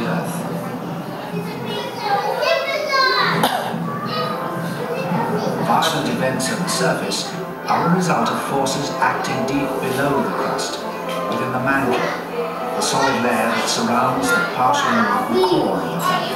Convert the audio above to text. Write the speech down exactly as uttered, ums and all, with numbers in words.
the earth. Violent events at the surface are a result of forces acting deep below the crust, within the mantle, the solid layer that surrounds the partially movable core of the planet.